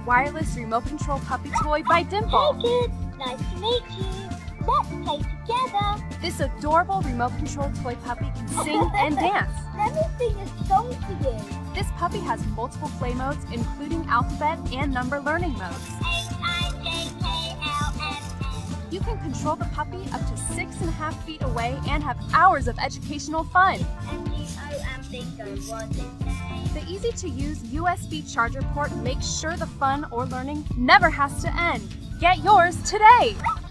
wireless remote control puppy toy by Dimple. Hey kids, nice to meet you. Let's play together. This adorable remote control toy puppy can sing and dance. Let me sing a song to you. This puppy has multiple play modes, including alphabet and number learning modes. H-I-J-K-L-M-N. You can control the puppy up to 6.5 feet away and have hours of educational fun. N-G-O-M-bingo, what it say? The easy-to-use USB charger port makes sure the fun or learning never has to end. Get yours today!